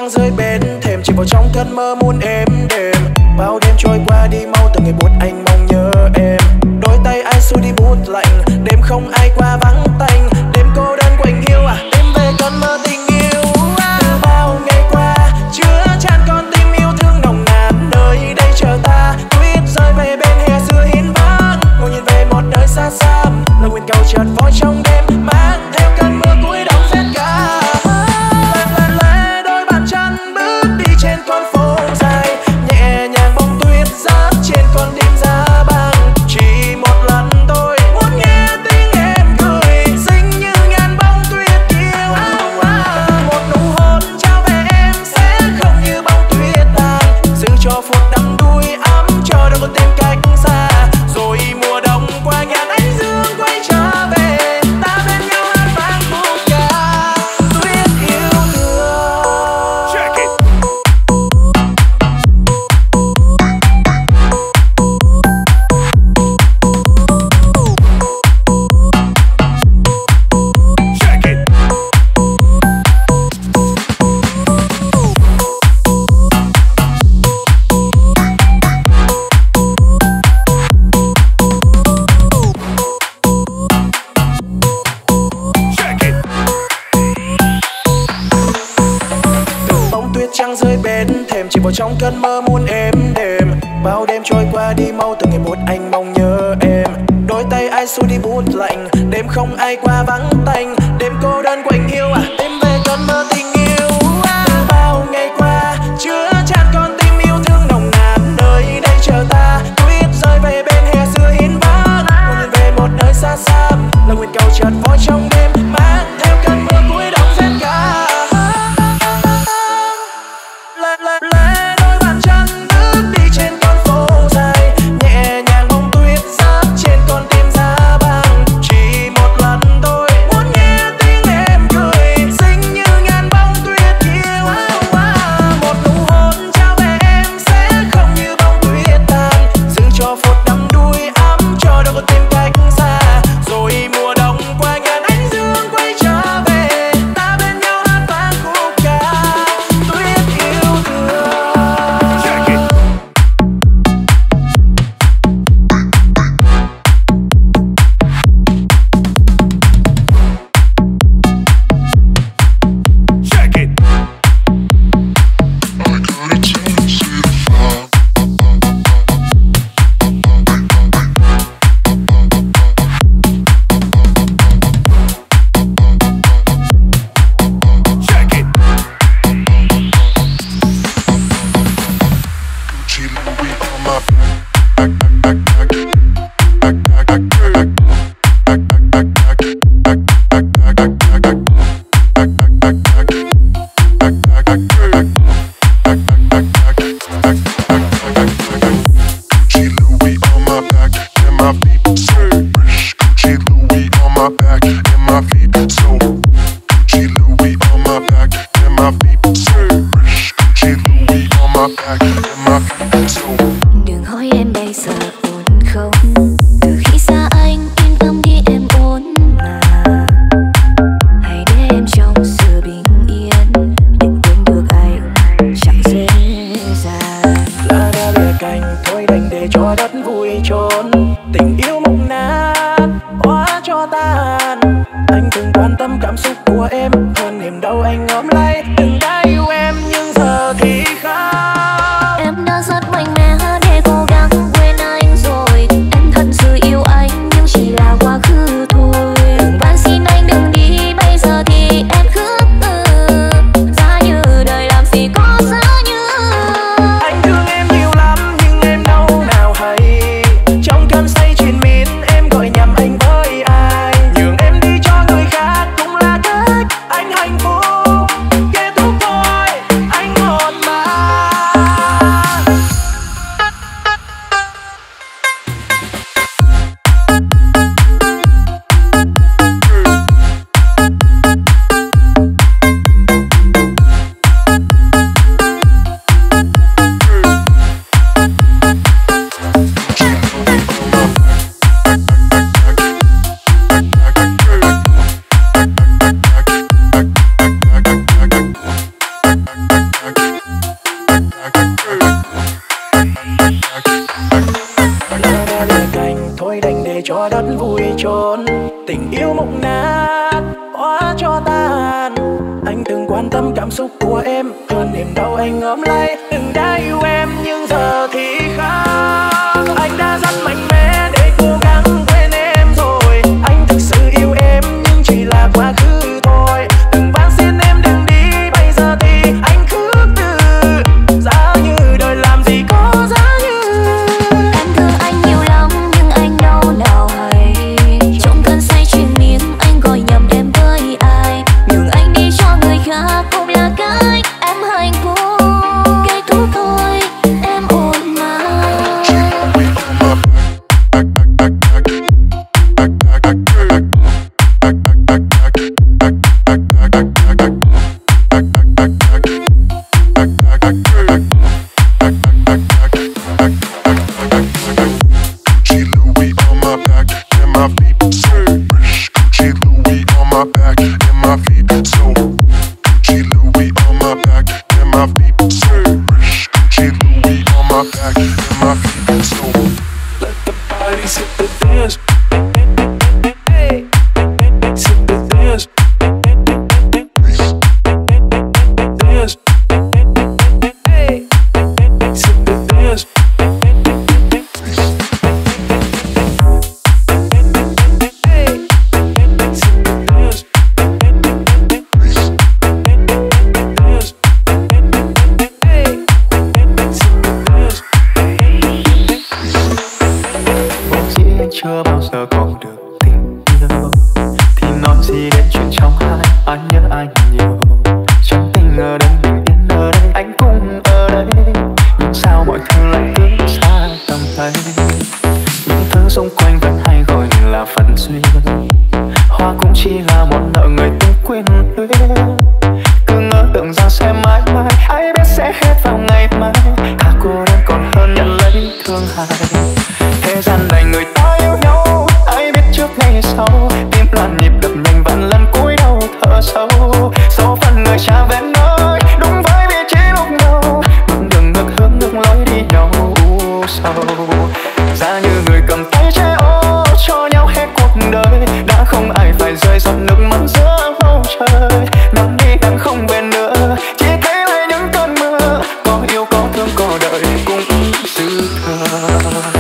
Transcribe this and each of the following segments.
rơi bên thềm, chìm vào trong cơn mơ muôn êm đềm. Bao đêm trôi qua đi mau từng ngày buốt anh mong nhớ em. Đôi tay ai xua đi bút lạnh, đêm không ai qua vắng tanh. Đêm cô đơn quạnh hiu đêm về cơn mơ tình yêu. Từ bao ngày qua chứa chan con tim yêu thương nồng nàn, nơi đây chờ ta. Tuyết rơi về bên hè xưa hiên vắng, ngồi nhìn về một nơi xa xăm. Lời nguyện cầu chợt vội trong đêm, mang theo cơn mưa cuối đông rét cả. Đôi bàn chân bước đi trên con phố dài, nhẹ nhàng bông tuyết rớt trên con tim giá băng. Chỉ một lần tôi muốn nghe tiếng em cười, xinh như ngàn bông tuyết yêu. Một nụ hôn trao về em sẽ không như bông tuyết tàn, giữ cho phút đắm đuối ấm cho đôi con tim cách xa. Rồi mùa đông qua ngàn ánh dương quay trở về, ta bên nhau hát vang khúc ca tuyết yêu thương. Check it. Check it. Check it. Từng bông tuyết trắng rơi bên thềm, chìm vào trong cơn mơ muôn êm đềm. Bao đêm trôi qua đi mau từng ngày buốt anh mong nhớ em. Đôi tay ai xua đi bút lạnh, đêm không ai qua vắng tanh. Đêm cô đơn quạnh hiu đêm về cơn mơ tình yêu. Từ bao ngày qua chứa chan con tim yêu thương nồng nàn, nơi đây chờ ta. Tuyết rơi về bên hè xưa hiên vắng, ngồi nhìn về một nơi xa xăm. Lời nguyện cầu chợt vội trong đêm, mang theo cơn mưa cuối đông rét cả. Đôi bàn chân bước đi trên con phố dài, nhẹ nhàng bông tuyết rớt trên con tim giá băng. Chỉ một lần tôi muốn nghe tiếng em cười, xinh như ngàn bông tuyết yêu. Một nụ hôn trao về em sẽ không như bông tuyết tàn, giữ cho phút đắm đuối ấm cho đôi con tim cách xa. Rồi mùa đông qua ngàn ánh dương quay trở về, ta bên nhau hát vang khúc ca tuyết yêu thương. Check it. Check it. Check it. Gucci Louis on my back. Gucci Louis on my back and my feet so fresh. Gucci Louis on my back and my feet so. Gucci Louis on my back and my feet so fresh. Gucci Louis on my back and my feet so. Đừng hỏi em bây giờ ổn không, từ khi xa anh yên tâm đi em ổn mà. Hãy để em trong sự bình yên, đừng quên được anh chẳng dễ dàng. Lá đã lìa cành thôi đành để cho đất vui trốn. Tình yêu mục nát hóa cho tan. Anh từng quan tâm cảm xúc của em hơn niềm đau anh ôm lấy. Từng đã yêu em nhưng giờ thì khác. Em đã rất mạnh mẽ để cố gắng quên anh rồi. Em thật sự yêu anh nhưng chỉ là quá khứ thôi. Đừng van xin anh đừng đi, bây giờ thì em khước từ. Giá như đời làm gì có giá như. Anh thương em nhiều lắm nhưng em đâu nào hay. Trong cơn say triền miên em gọi nhầm anh với ai. Nhường em đi cho người khác cũng là cách anh hạnh phúc. Kết thúc thôi nát hóa cho tàn. Anh từng quan tâm cảm xúc của em hơn niềm đau anh ôm lấy. Từng đã yêu em nhưng giờ thì khác. Anh đã rất mạnh mẽ để cố gắng quên em rồi. Anh thực sự yêu em nhưng chỉ là quá khứ thôi. Từng van xin em đừng đi, bây giờ thì anh khước từ. Giá như đời làm gì có giá như. Em thương anh nhiều lắm nhưng anh đâu nào hay. Trong cơn say triền miên anh gọi nhầm em với ai. Nhường anh đi cho người khác cũng là cách em hạnh phúc. Kết thúc thôi em ổn mà. Chưa bao giờ còn được tình yêu thì nói gì đến chuyện trong hai anh nhớ anh nhiều. Trong tình ở đây bình yên ở đây anh cũng ở đây, nhưng sao mọi thứ lại cứ xa tầm tay. Những thứ xung quanh vẫn hay gọi là phận duyên, hoa cũng chỉ là món nợ người từng quên luyến. Cứ ngỡ tưởng rằng sẽ mãi mãi, ai biết sẽ hết vào ngày mai. Thà cô đơn còn hơn nhận lấy thương hại. Thế gian này người ta yêu nhau, ai biết trước ngày sau. Tim loạn nhịp đập nhanh vạn lần cúi đầu thở sâu. Số phận người cha về nơi đúng với vị trí lúc đầu. Bước đường ngược hướng ngược lối đi nhau sâu. Giá như người cầm tay che ô cho nhau hết cuộc đời. Đã không ai phải rơi giọt nước mắt giữa bầu trời. Nắng đi nắng không về nữa, chỉ thấy lại những cơn mưa. Có yêu có thương có đợi cũng dư thừa.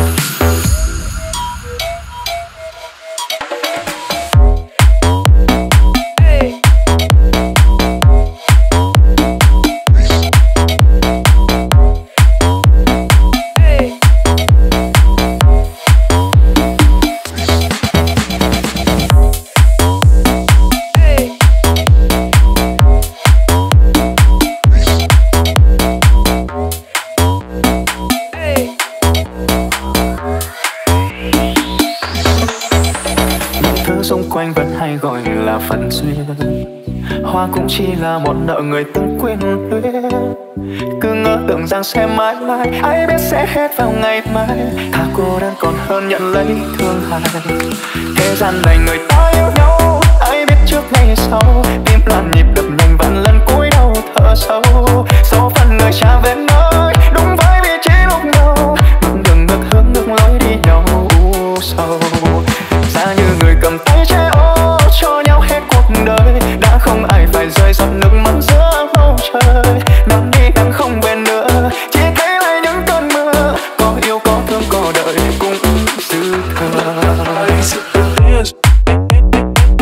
Xung quanh vẫn hay gọi là phận duyên, hoa cũng chỉ là món nợ người từng quên luyến. Cứ ngỡ tưởng rằng sẽ mãi mãi, ai biết sẽ hết vào ngày mai. Thà cô đơn còn hơn nhận lấy thương hại. Thế gian này người ta yêu nhau, ai biết trước ngày sau. Tim loạn nhịp đập nhanh vạn lần cúi đầu thở sâu. Số phận người cha về nơi đúng với vị trí lúc đầu. Bước đường ngược hướng ngược lối đi nhau sâu. Giá như người cầm tay che ô cho nhau hết cuộc đời. Đã không ai phải rơi giọt nước mắt giữa bầu trời. Nắng đi nắng không về nữa, chỉ thấy lại những cơn mưa. Có yêu có thương có đợi cũng dư thừa.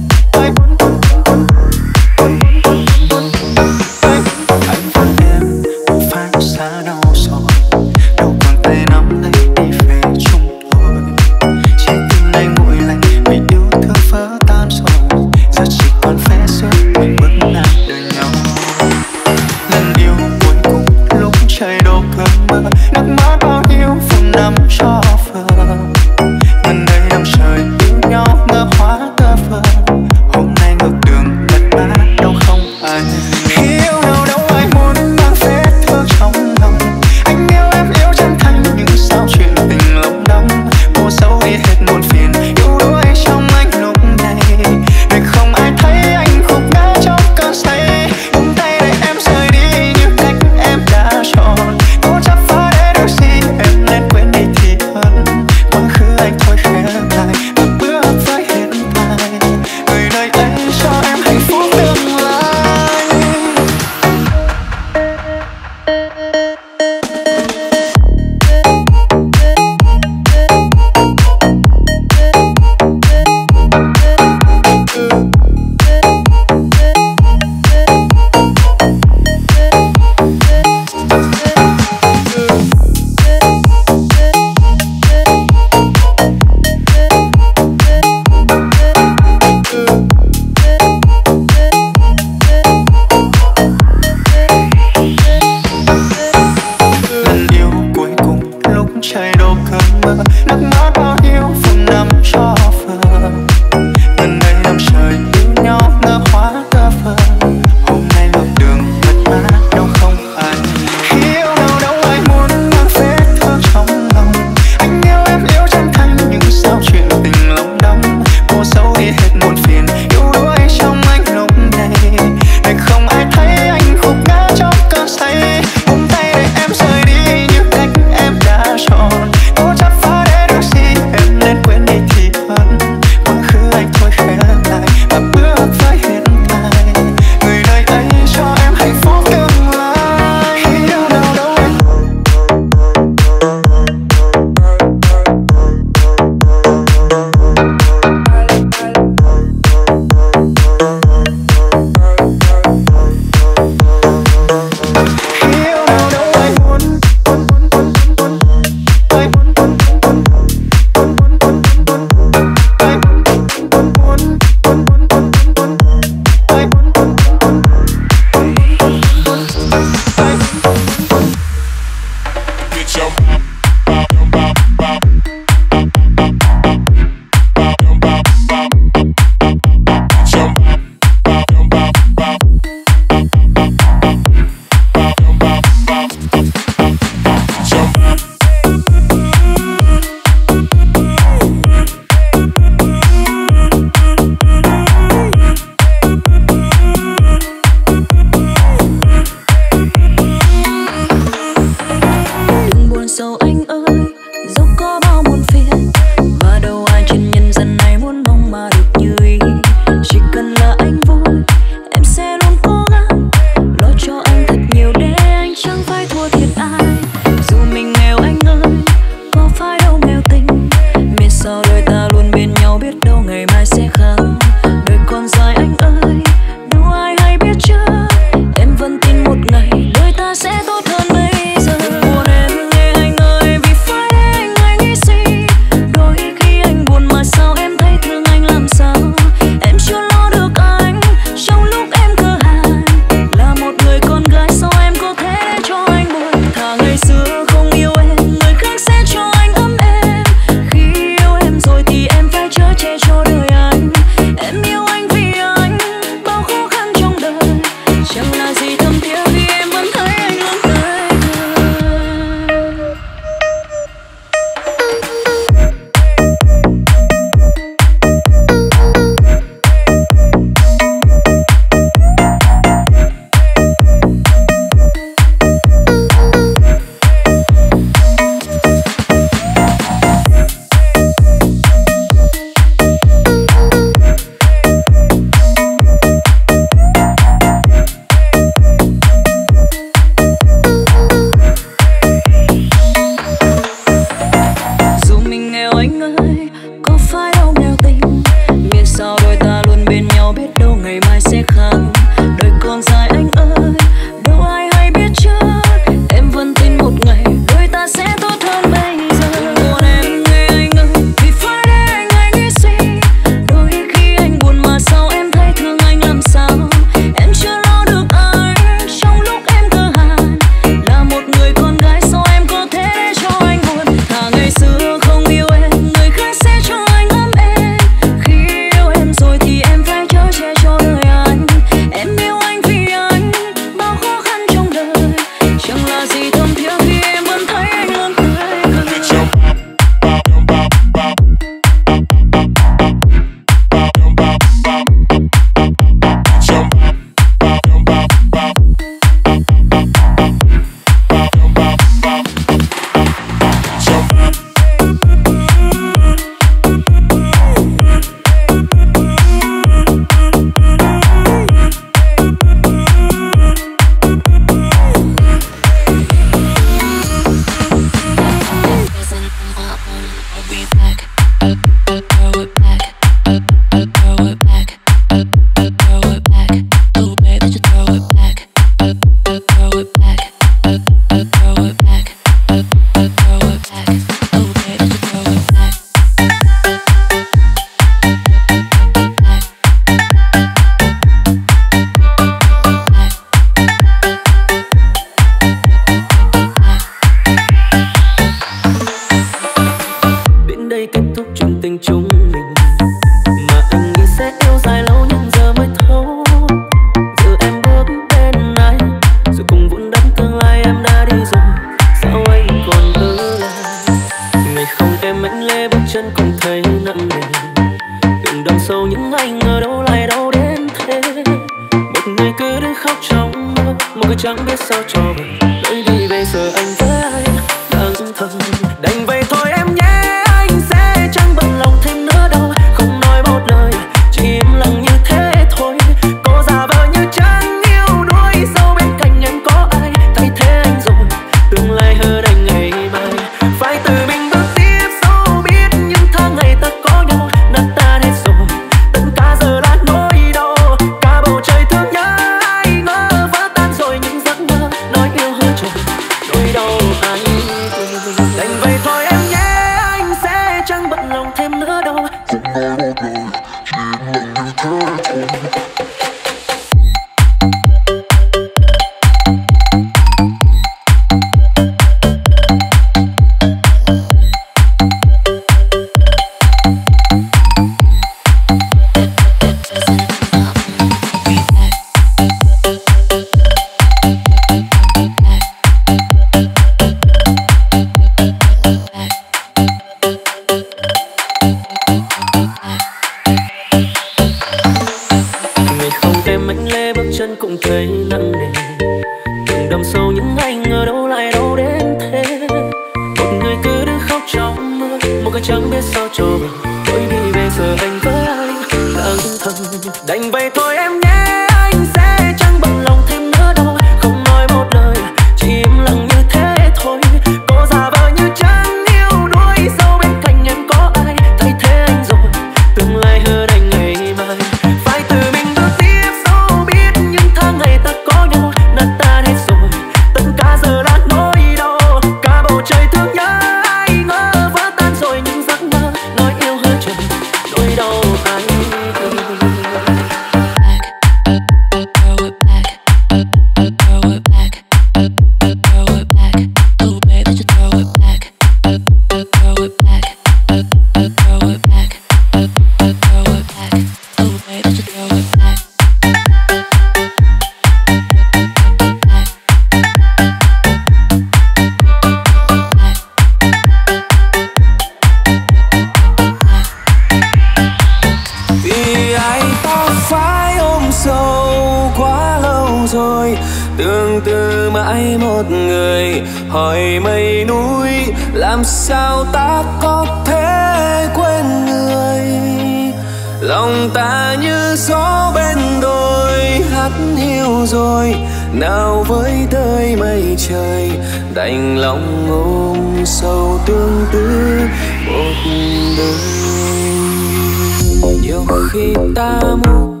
hỏi mây núi làm sao ta có thể quên người. Lòng ta như gió bên đồi hát hiu rồi, nào với đời mây trời đành lòng ôm sâu tương tư một đời. Nhiều khi ta muốn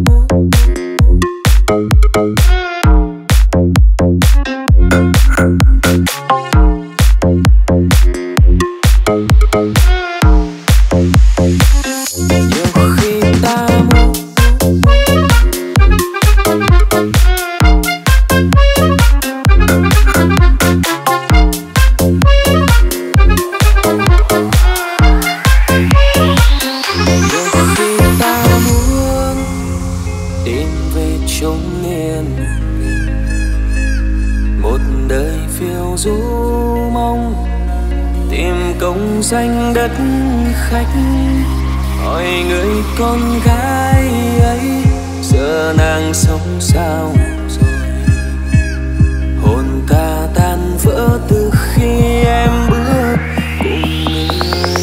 danh đất khách, hỏi người con gái ấy giờ nàng sống sao rồi. Hồn ta tan vỡ từ khi em bước cùng người,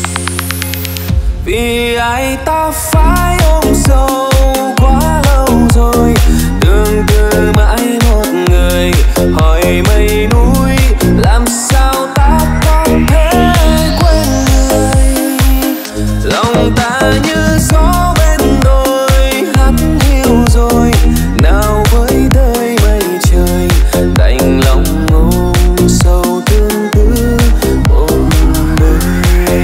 vì ai ta phải ôm sâu quá lâu rồi. Tương tư mãi một người, hỏi mây núi làm sao ta có thể ta như gió bên đồi hát hiu rồi, nào với đời mây trời đành lòng ôm sâu tương tư một đời.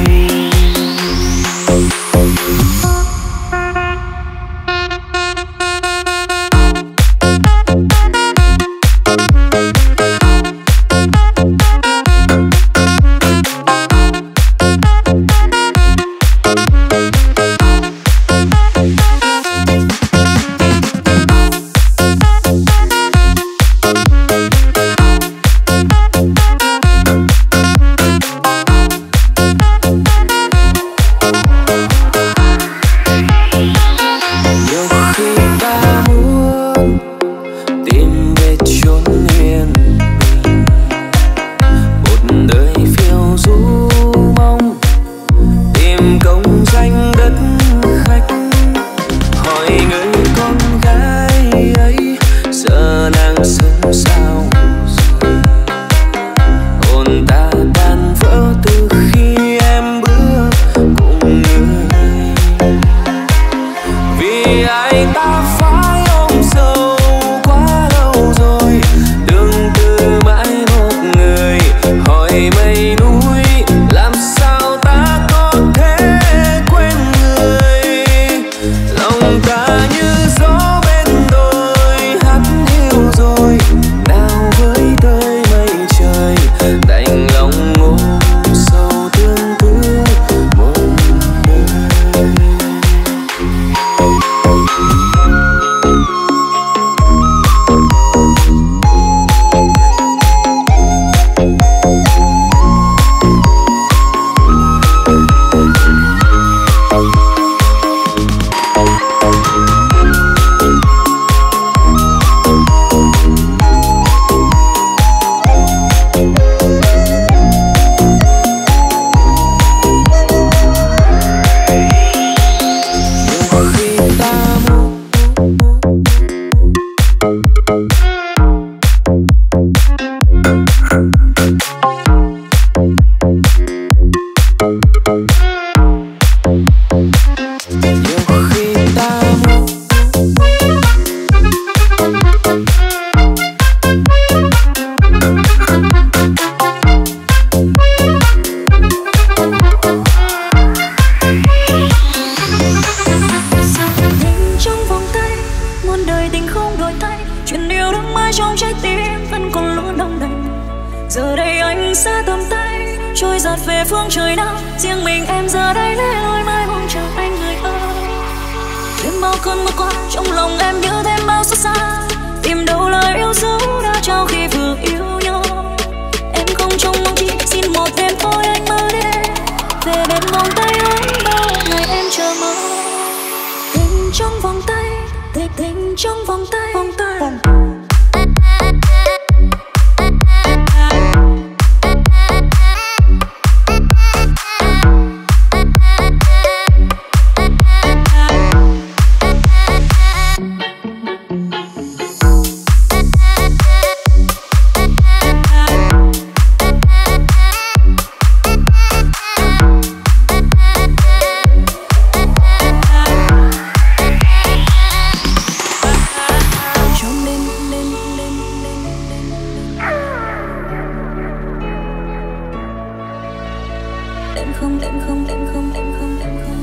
không, em không, em không, em không, em không.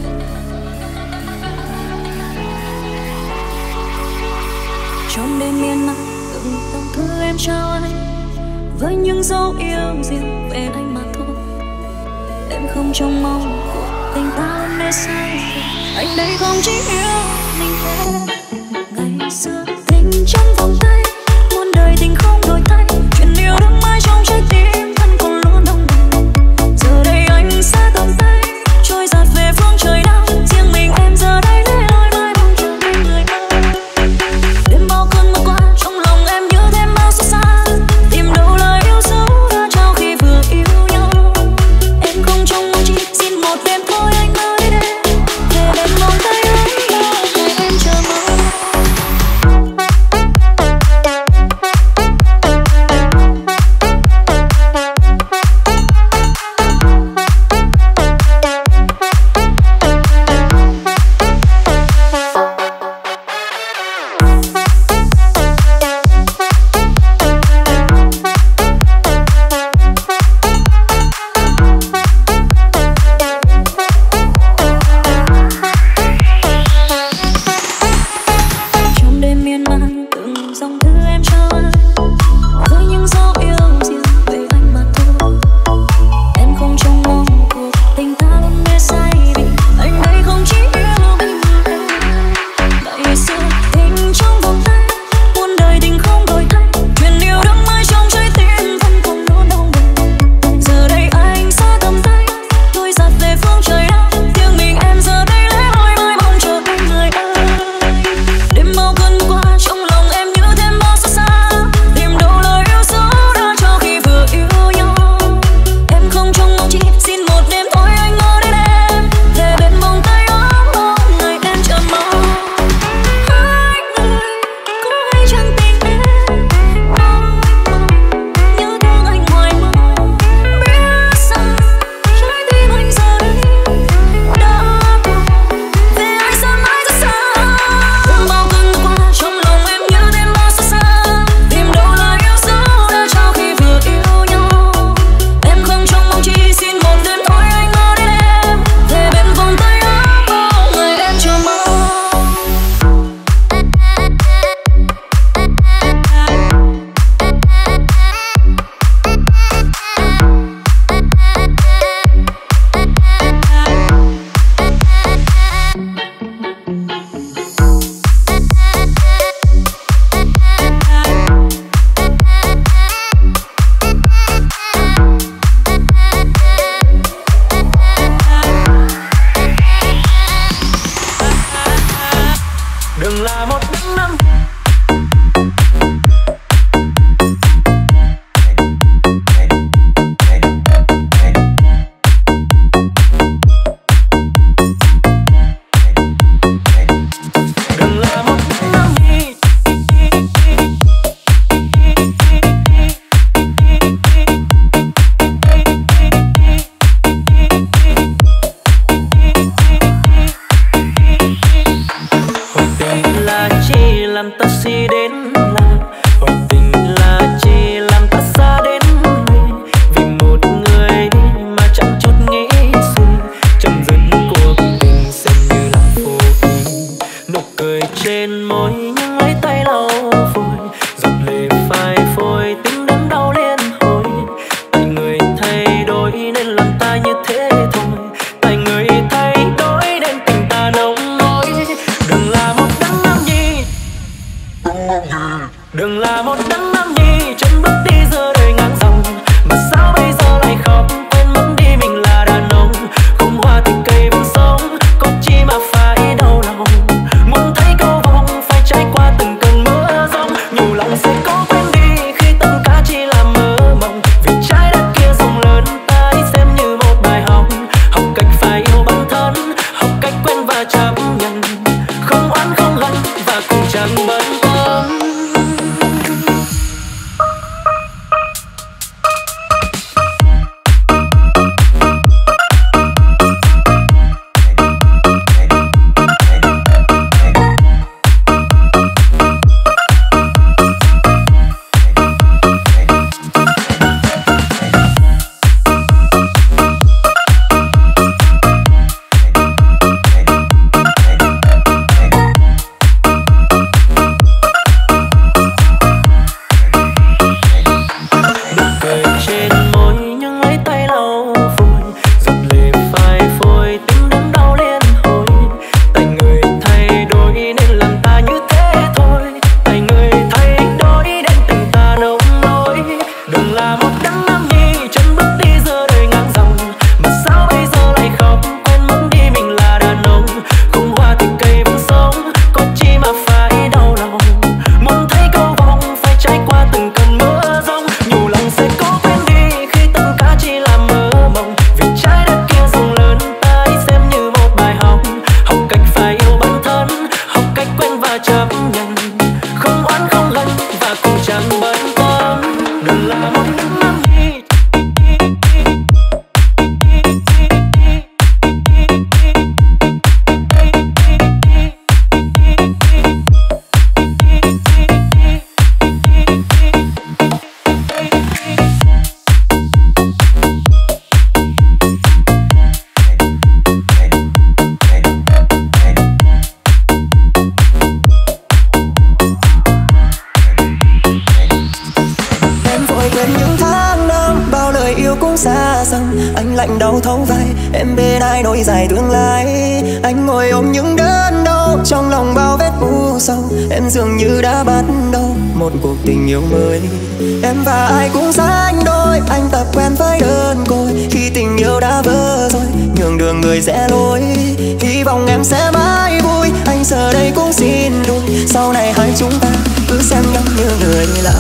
Trong đêm yên lặng từng dòng thư em trao anh với những dấu yêu riêng về anh mà thôi. Em không trông mong cuộc tình ta hôm nay sai, anh đây không chỉ yêu mình em. Ngày xưa tình trong vòng tay, muôn đời tình không đổi thay, chuyện yêu đắm mãi trong trái tim vẫn còn luôn đông đầy. Giờ đây anh sẽ tầm tay trôi dạt về phương trời nào, riêng mình em giờ đây lẻ loi mãi mong chờ bên người ơi. Đêm bao cơn mưa qua trong lòng em như thêm bao xót xa, tìm đâu lời yêu dấu đã trao khi vừa yêu nhau. Em không trông mong chỉ xin một đêm thôi anh ơi đêm về bên vòng tay ấy, ngày em chờ mong. rằng anh lạnh đau thấu vai, em bên ai nối dài tương lai. Anh ngồi ôm những đớn đau trong lòng bao vết u sầu, em dường như đã bắt đầu một cuộc tình yêu mới. Em và ai cũng sánh đôi, anh tập quen với đơn côi, khi tình yêu đã vỡ rồi nhường đường người rẽ lối. Hy vọng em sẽ mãi vui, anh giờ đây cũng xin đôi, sau này hai chúng ta cứ xem nhau như người lạ.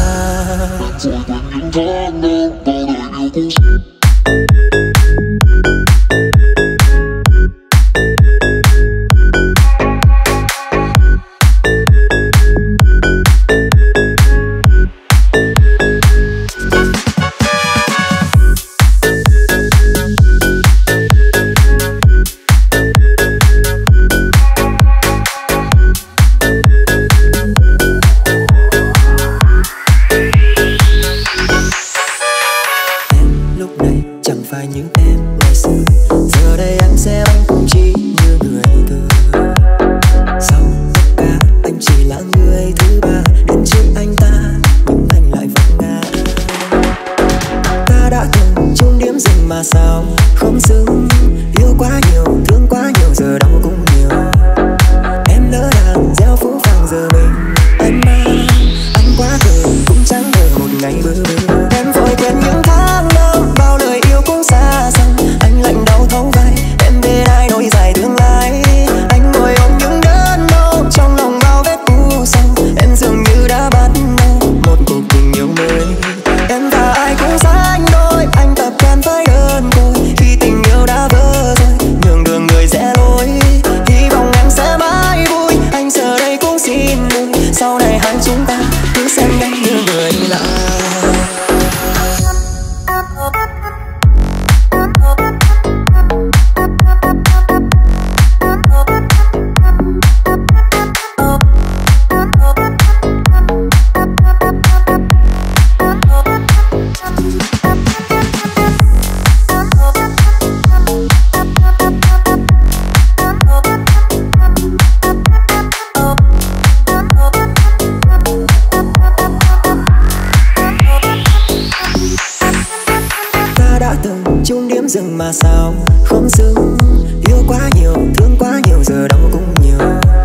Dừng mà sao không dừng, yêu quá nhiều thương quá nhiều giờ đâu cũng nhiều.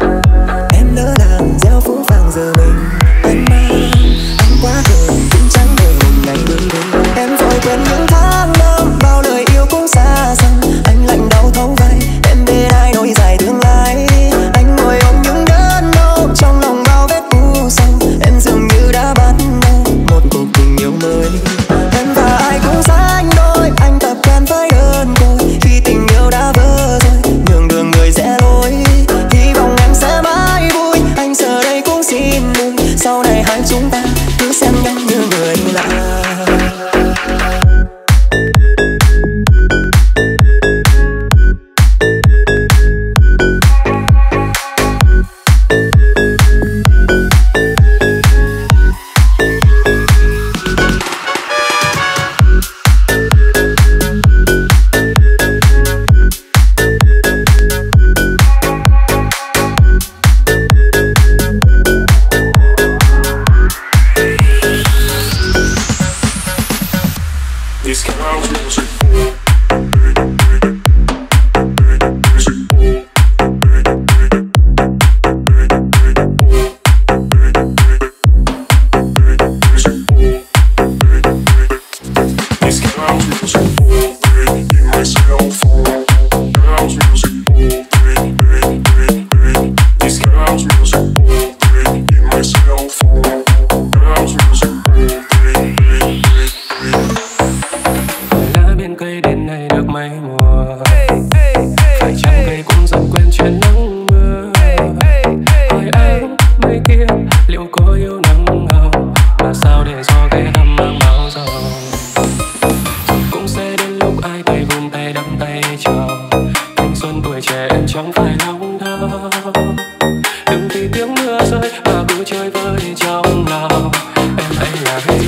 Em lỡ làng gieo phố vàng giờ mình anh mang, anh quá khờ cũng chẳng để một ngày bừng bừng. Em vội quên những tháng năm bao lời yêu cũng xa xăm, anh lạnh đau thấu vai, em bên ai nối dài tương lai. Anh ngồi ôm những đớn đau trong lòng bao vết u sầu, em dường như đã bắt đầu một cuộc tình yêu mới. Em và ai cũng sánh đôi, anh tập quen với đơn côi, khi tình yêu đã vỡ rồi nhường đường người rẽ lối. Hy vọng em sẽ mãi vui, anh giờ đây cũng xin lui, sau này hai chúng ta cứ xem nhau như người lạ.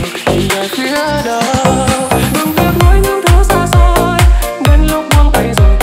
Đừng biết nói những thứ xa xôi, đến lúc buông tay rồi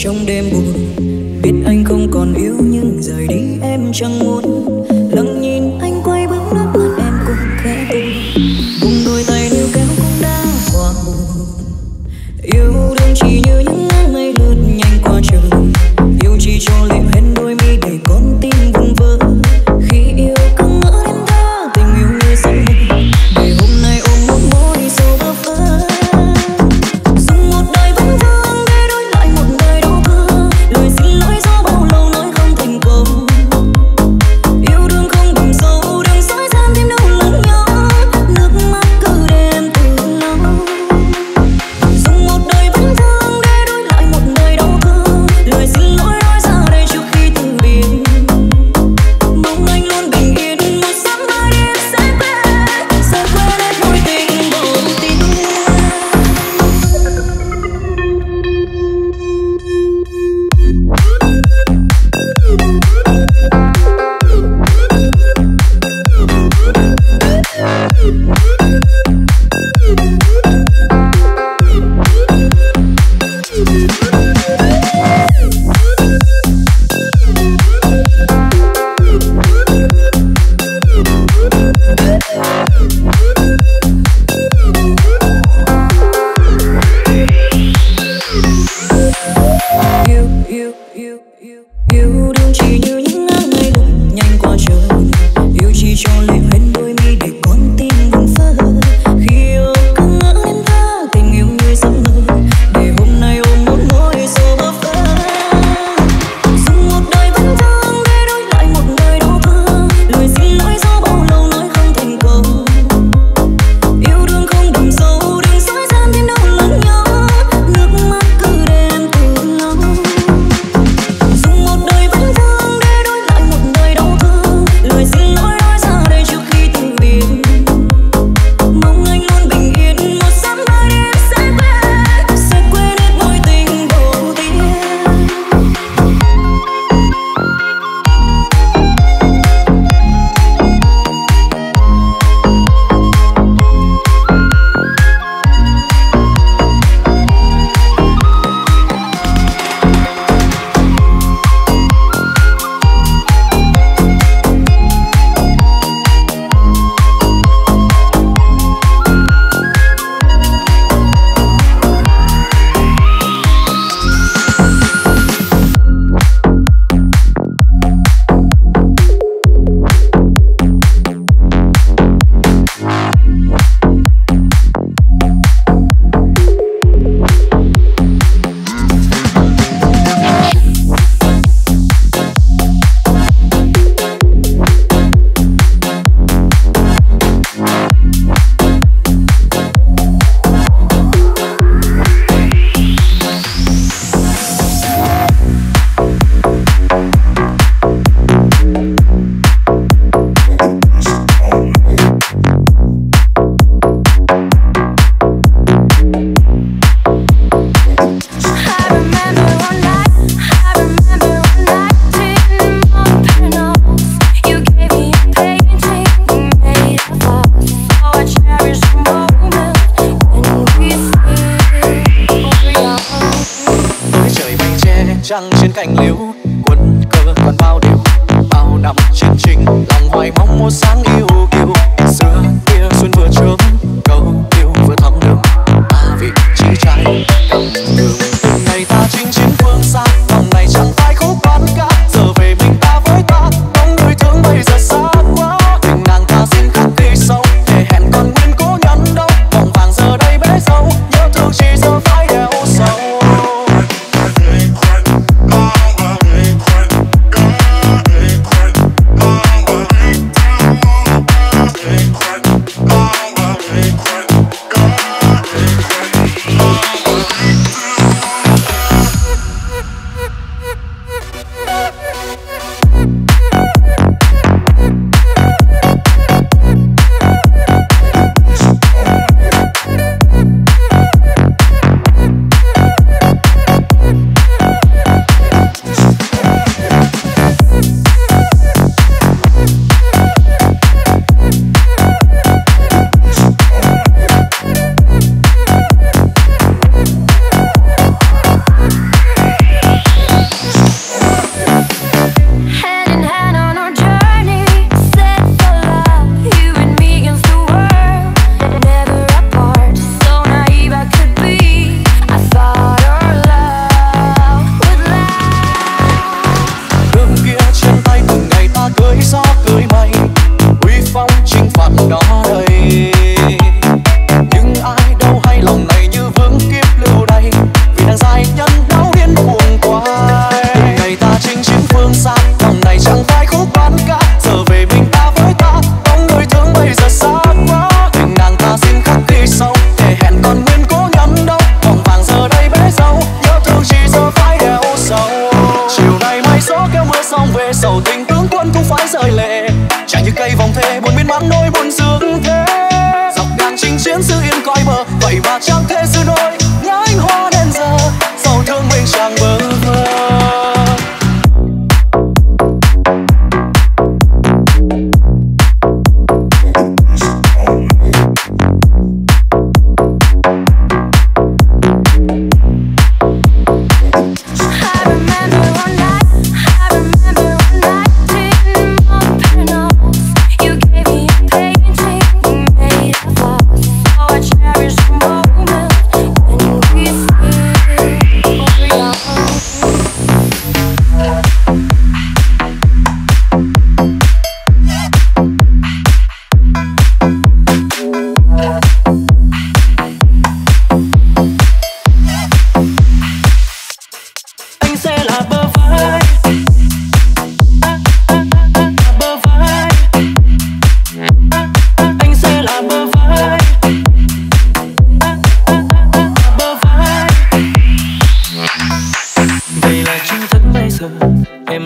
trong đêm buồn. Biết anh không còn yêu nhưng rời đi em chẳng muốn. Lặng nhìn anh quay bước nước mắt em cũng khẽ buồn. Cùng đôi tay níu kéo cũng đã qua buồn. Yêu đương chỉ như những áng mây lướt nhanh qua trời. Yêu chỉ cho liệu hết đôi mi để con tim vùng vỡ. Khi yêu cứ ngỡ đến thơ tình yêu như giấc mơ. Để hôm nay ôm một mối sâu bơ vơ. Dùng một đời vẫn thương để đổi lại một đời đau thương. Lời xin lỗi do bao lâu nói không thành câu. Yêu đương không đậm sâu đừng dối gian thêm đau lẫn nhau. Nước mắt cứ đêm từ lâu. Dùng một đời vẫn thương để đổi lại một đời đau thương. Lời xin lỗi nói ra đây trước khi từ biệt. Mong anh luôn bình yên một sớm mai em sẽ quên hết mối tình đầu tiên. Yêu đương chỉ như những áng mây lướt nhanh qua trời. Yêu chỉ cho liệu hết đôi mi để con tim vùng vỡ. Khi yêu cứ ngỡ đến thơ tình yêu như giấc mơ. Để hôm nay ôm một mối sâu bơ vơ. Dùng một đời vẫn thương để đổi lại một đời đau thương. Lời xin lỗi do bao lâu nói không thành câu. Yêu đương không đậm sâu đừng dối gian thêm đau lẫn nhau. Nước mắt cứ đêm từ lâu. Dùng một đời vẫn thương để đổi lại một đời đau thương. Lời xin lỗi nói ra đây trước khi từ biệt. Mong anh luôn bình yên một sớm mai em sẽ quên hết mối tình đầu tiên. Trăng trên cành liễu quân cờ còn bao điều. Bao năm chiến trình lòng hoài mong một sáng yêu kiều. Xưa kia xuân vừa chớm câu yêu vừa thắm đường. Ta vị chi trai cầm đường. Từng ngày ta chinh chiến phương xa. Vòng này chẳng phải khúc quan ca. Giờ về mình ta với ta. Bóng đôi thương bây giờ xa quá. Tình nàng ta xin khắc ghi sâu. Để hẹn còn nguyên cố nhắn đâu. Vòng vàng giờ đây bế dâu. Nhớ thương chỉ giờ phải đeo sâu. Cry.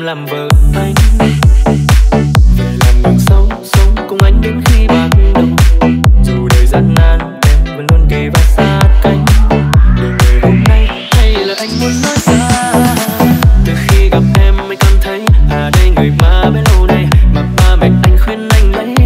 làm vợ anh. Về làm đường sống cùng anh đến khi bạc đầu. Dù đời gian nan em vẫn luôn kề vai sát cánh. Để ngày hôm nay hay là anh muốn nói ra. Từ khi gặp em anh cảm thấy đây người mà bấy lâu nay mà ba mẹ anh khuyên anh lấy.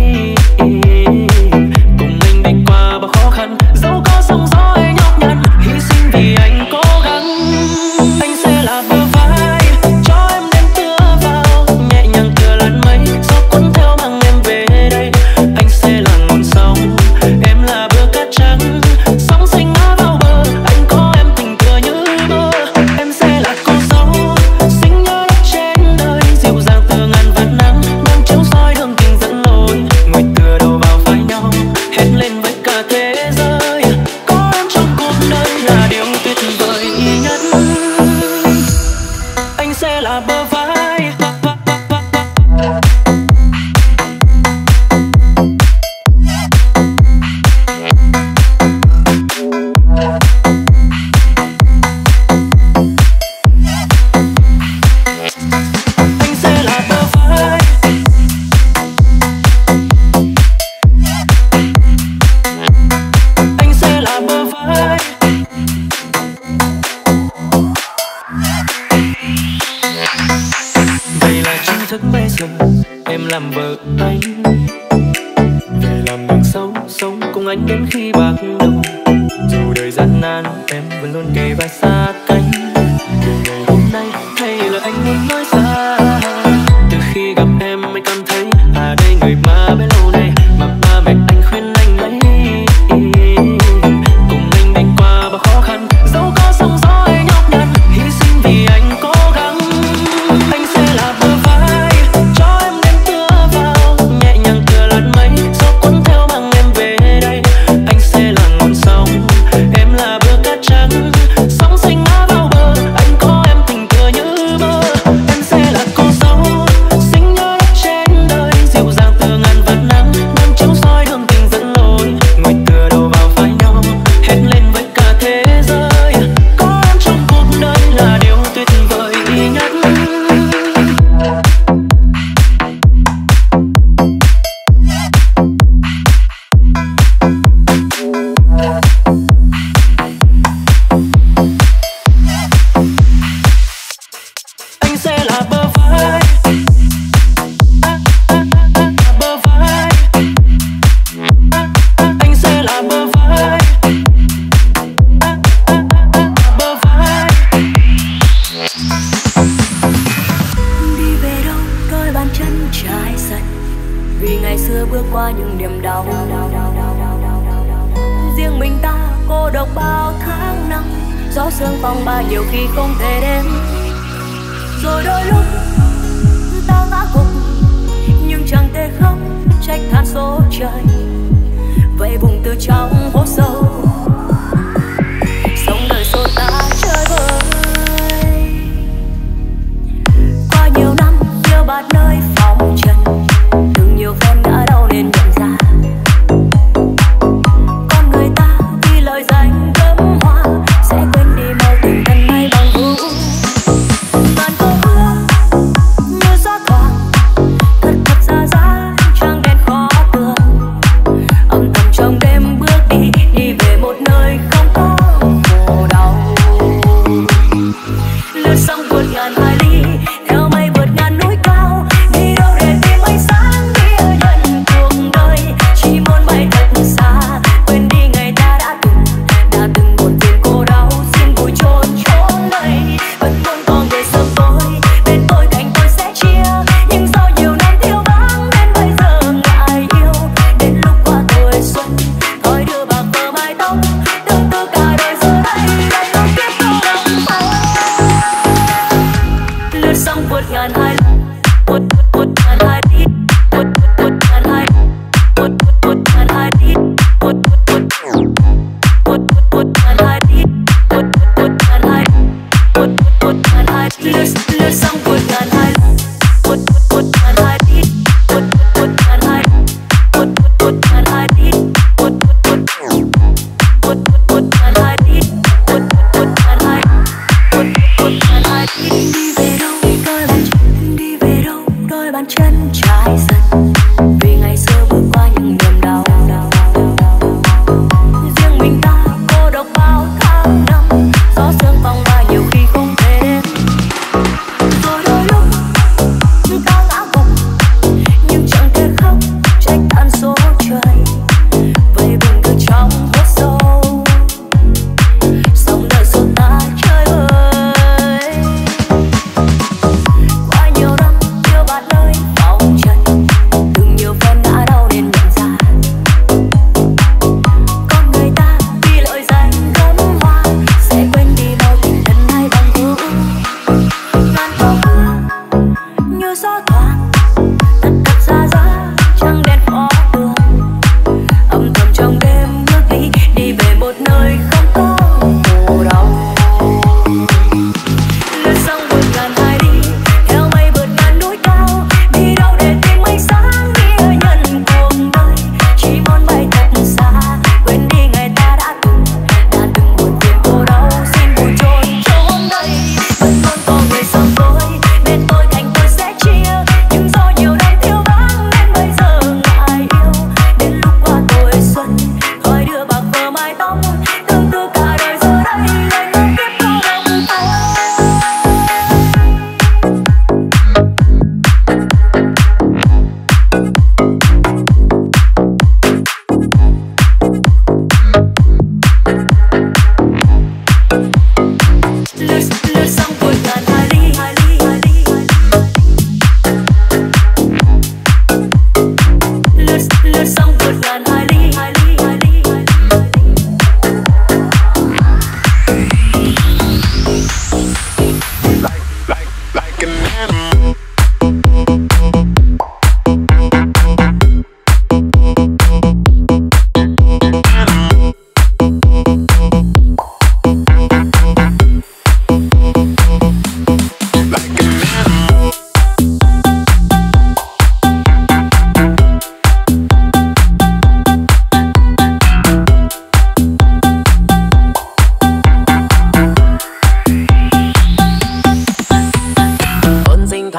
Cùng anh đi qua bao khó khăn, dẫu có sóng gió hay nhọc nhằn, hy sinh vì anh cố gắng. Anh sẽ là bờ vai cho em đêm tựa vào, nhẹ nhàng tựa làn mây gió cuốn theo mang em về đây. Anh sẽ là ngọn sóng, em là bờ cát trắng, sóng xanh ngã vào bờ. Anh có em tình tựa như mơ. Em sẽ là con dâu xinh nhớ đất trên đời, dịu dàng tựa ngàn vạt nắng, nắng chiếu soi đường tình dẫn lối. Ngồi tựa đầu vào vai nhau, hét lên với cả thế giới. Có em trong cuộc đời là điều tuyệt vời nhất. Anh sẽ là bờ vai. Anh sẽ là bờ vai. Anh sẽ là bờ vai. Vậy là chính thức bây giờ em làm vợ anh. Về làm đường sống cùng anh đến khi bạc đầu. Dù đời gian nan em vẫn luôn kề vai sát cánh. Từ ngày hôm nay hay là anh muốn nói ra. Từ khi gặp em anh cảm thấy đây người mà bấy lâu nay mà ba mẹ anh khuyên anh lấy. Cùng anh đi qua bao khó khăn, dẫu có sóng gió hay nhọc nhằn, hy sinh vì anh cố gắng. Anh sẽ là bờ vai cho em đêm tựa vào, nhẹ nhàng tựa làn mây gió cuốn theo mang em về đây. Anh sẽ là ngọn sóng, em là bờ cát trắng, sóng xanh ngã vào bờ. Anh có em tình tựa như mơ. Em sẽ là con dâu xinh nhớ đất trên đời, dịu dàng tựa ngàn vạt nắng, nắng chiếu soi đường tình dẫn lối. Ngồi tựa đầu vào vai nhau, hét lên với cả thế giới. Có em trong cuộc đời là điều tuyệt vời nhất. Anh sẽ là bờ vai. Bờ vai. Anh sẽ là bờ vai. Bờ vai. Đi về đâu đôi bàn chân trái dần, vì ngày xưa bước qua những niềm đau. Riêng mình ta cô độc bao tháng năm, gió sương phong ba nhiều khi không thể đếm. Rồi đôi lúc ta ngã gục nhưng chẳng thể khóc trách than số trời. Vậy vùng từ trong hố sâu, sống đời xô ta chơi vơi. Qua nhiều năm yêu bạt nơi phong trần, từng nhiều phen ngã đau nên nhận ra. Con người ta vì lời danh gấm hoa sẽ quên đi mau tình thân hay bằng vũ. Bạn có ước như gió thoảng, thật ra trăng đen khó tường. Âm thầm trong đêm bước đi về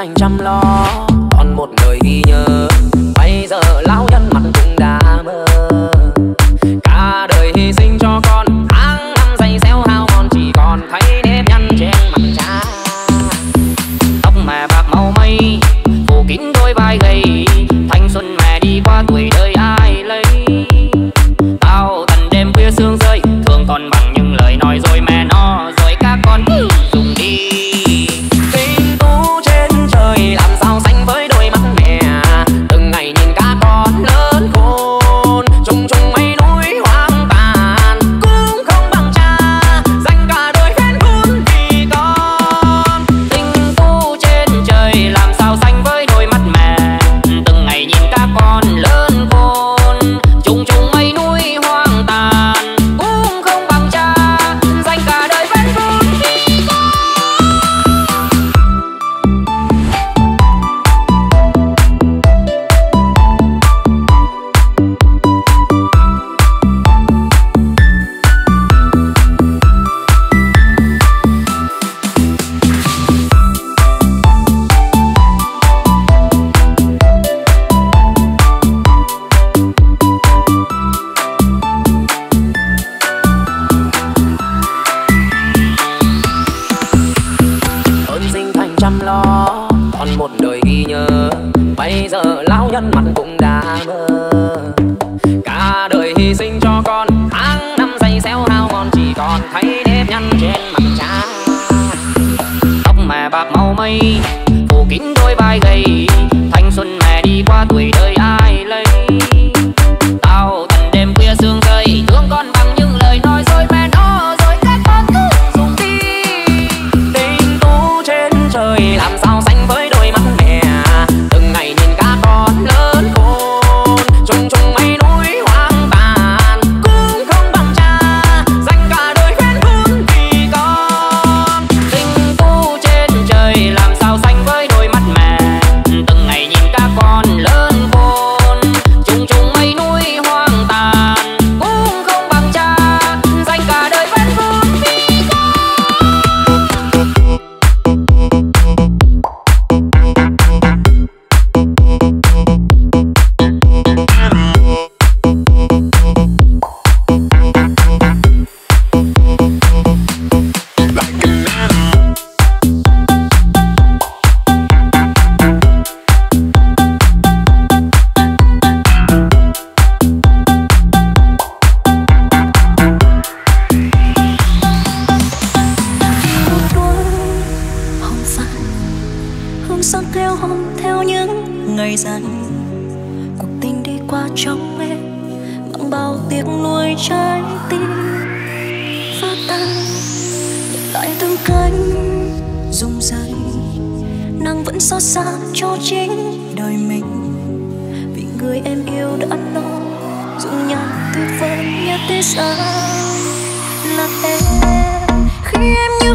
thành chăm lo, còn một đời ghi nhớ. Bây giờ lão nhân mặt cũng đã mơ, cả đời hy sinh cho con, tháng năm dày xéo hao mòn chỉ còn thấy nếp nhăn trên mặt cha. Tóc mẹ bạc màu mây phủ kín đôi vai gầy, thanh xuân mẹ đi qua tuổi đời ai lấy. Tao tận đêm khuya sương rơi, thương con bằng những lời nói rồi mẹ nó rồi các con dùng đi. Tinh tú trên trời làm sao xanh với đôi mắt mẹ, từng ngày nhìn các con lớn khôn. Trùng trùng mây núi hoang tàn cũng không bằng cha, dành cả đời khen khôn vì con. Tinh tú trên trời làm sao xanh với đôi mắt mẹ, từng ngày nhìn các con lớn khôn. Trùng trùng mây núi hoang tàn cũng không bằng cha, dành cả đời khen khôn vì con. Ơn sinh thành chăm lo, còn một đời ghi nhớ. Bây giờ lão nhân mặt cũng đã mơ, cả đời hy sinh cho con, tháng năm dày xéo hao mòn chỉ còn thấy nếp nhăn trên mặt cha. Tóc mẹ bạc màu mây phủ kín đôi vai gầy, thanh xuân mẹ đi qua tuổi đời ai lấy. Tao tận đêm khuya sương rơi, thương con bằng những lời nói rồi mẹ nó rồi các con cứ dùng đi. Tinh tú trên trời làm sao xanh với đôi mắt mẹ, từng ngày nhìn các con lớn khôn. Trùng trùng mây núi hoang tàn cũng không bằng cha, dành cả đời khen khôn vì con. Tinh tú trên trời làm sao xanh với đôi mắt mẹ, từng ngày nhìn các con lớn khôn. Trùng trùng mây núi hoang tàn cũng không bằng cha, dành cả đời khen khôn vì con. Hồng phai hương sắc leo hồng theo những ngày dần, cuộc tình đi qua trong em mang bao tiếc nuối trái tim. Và ta nhận lại từng cánh rung rẩy, nàng vẫn xót xa cho chính đời mình, vì người em yêu đã lo dung nhan tuyệt vời nhất thế gian là em. Khi em như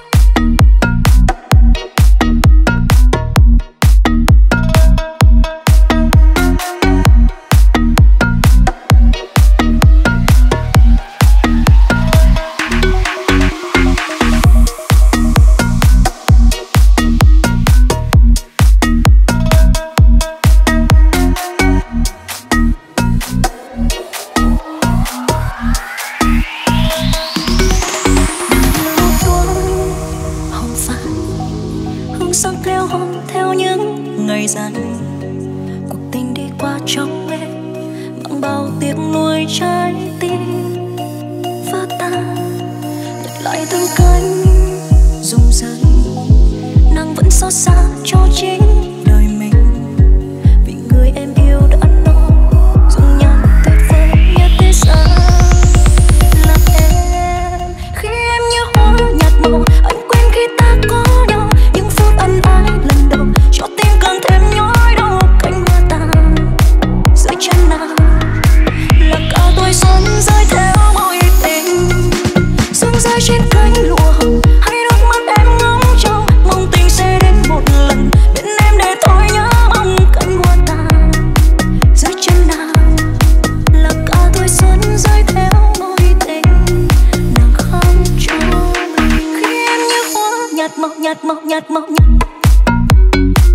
sắc leo hồng theo những ngày dần, cuộc tình đi qua trong em mang bao tiếc nuối trái tim. Và ta nhận lại từng cánh rung rẩy, nàng vẫn xót xa cho chính đời mình, vì người em yêu đã lo dung nhan tuyệt vời nhất thế gian là em. Khi em như hoa nhạt màu, anh quên khi ta có nhau, những phút ân ái lần đầu cho tim càng thêm nhói đau. Cánh hoa tàn dưới chân nàng là cả tuổi xuân rơi theo mối tình, sương rơi trên cánh lụa hồng hay nước mắt em ngóng trông, mong tình sẽ đến một lần bên em để thôi nhớ mong. Cánh hoa tàn dưới chân nàng là cả tuổi xuân rơi theo mối tình, nàng không cho mình. Khi em như hoa nhạt màu nhạt màu nhạt màu nhạt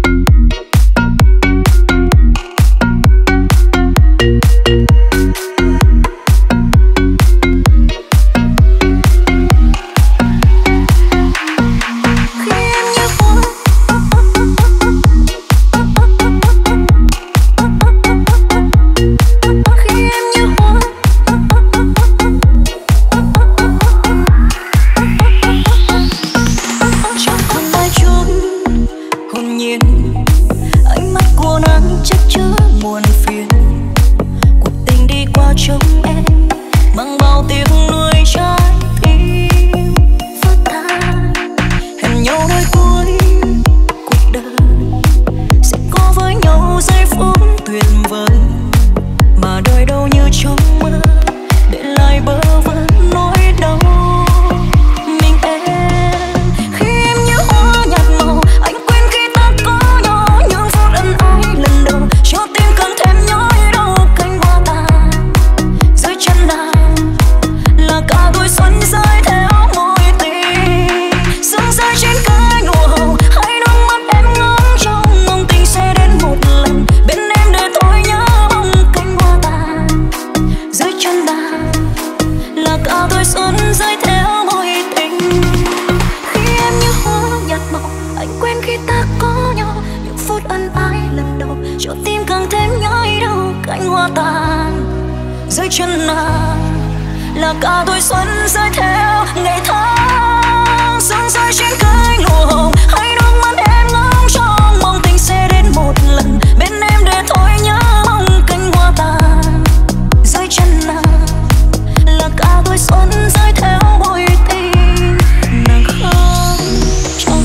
dưới chân nàng là cả tuổi xuân rơi theo ngày tháng. Sương rơi trên cánh lụa hồng, hãy nước mắt em ngóng trông mong tình sẽ đến một lần bên em để thôi nhớ mong cánh hoa tàn. Dưới chân nàng là cả tuổi xuân rơi theo bụi tình nàng khóc trong.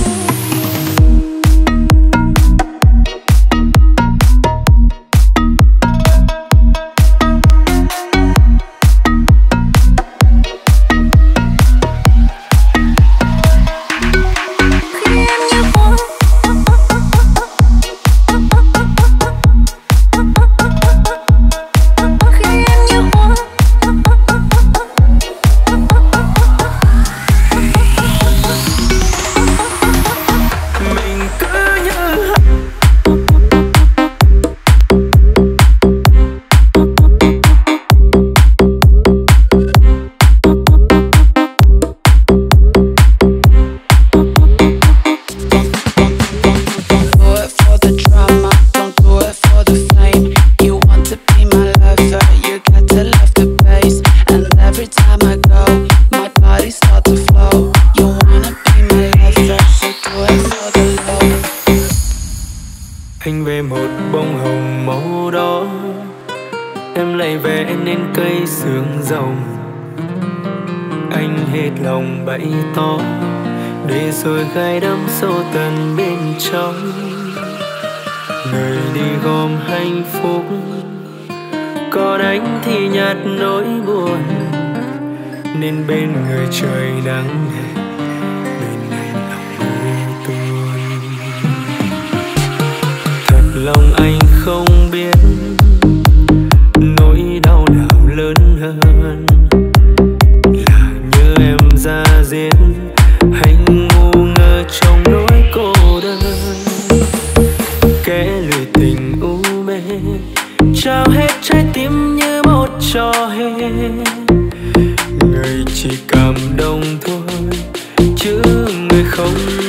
Anh về một bông hồng màu đỏ, em lại vẽ nên cây sương rồng. Anh hết lòng bày tỏ, để rồi gai đắm sâu tận bên trong. Người đi gom hạnh phúc, còn anh thì nhạt nỗi buồn, nên bên người trời nắng bên em lòng vô tuôn. Lòng anh không biết nỗi đau nào lớn hơn, là như em ra diết hay ngu ngơ trong nỗi cô đơn. Kẻ lười tình u mê trao hết trái tim như một trò hề, người chỉ cảm động thôi chứ người không